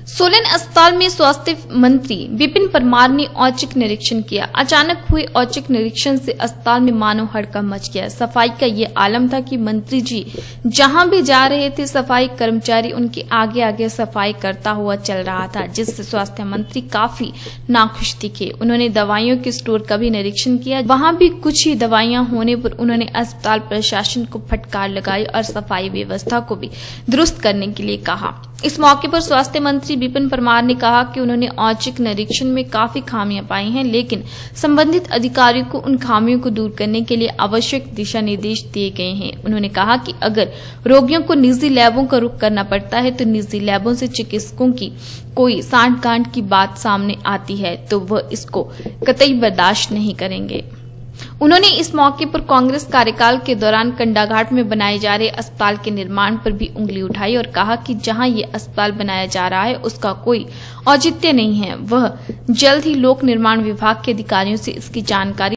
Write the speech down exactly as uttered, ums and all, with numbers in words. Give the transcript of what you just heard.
सोलन अस्पताल में स्वास्थ्य मंत्री विपिन परमार ने औचक निरीक्षण किया। अचानक हुए औचक निरीक्षण से अस्पताल में मानो हड़कंप मच गया। सफाई का ये आलम था कि मंत्री जी जहां भी जा रहे थे, सफाई कर्मचारी उनके आगे आगे सफाई करता हुआ चल रहा था, जिससे स्वास्थ्य मंत्री काफी नाखुश दिखे। उन्होंने दवाइयों के स्टोर का भी निरीक्षण किया। वहां भी कुछ ही दवाइयां होने पर उन्होंने अस्पताल प्रशासन को फटकार लगाई और सफाई व्यवस्था को भी दुरुस्त करने के लिए कहा। इस मौके पर स्वास्थ्य मंत्री विपिन परमार ने कहा कि उन्होंने औचक निरीक्षण में काफी खामियां पाई हैं, लेकिन संबंधित अधिकारियों को उन खामियों को दूर करने के लिए आवश्यक दिशा निर्देश दिए गए हैं। उन्होंने कहा कि अगर रोगियों को निजी लैबों का रुख करना पड़ता है तो निजी लैबों से चिकित्सकों की कोई सांठ-गांठ की बात सामने आती है तो वह इसको कतई बर्दाश्त नहीं करेंगे। उन्होंने इस मौके पर कांग्रेस कार्यकाल के दौरान कंडाघाट में बनाए जा रहे अस्पताल के निर्माण पर भी उंगली उठाई और कहा कि जहां ये अस्पताल बनाया जा रहा है उसका कोई औचित्य नहीं है। वह जल्द ही लोक निर्माण विभाग के अधिकारियों से इसकी जानकारी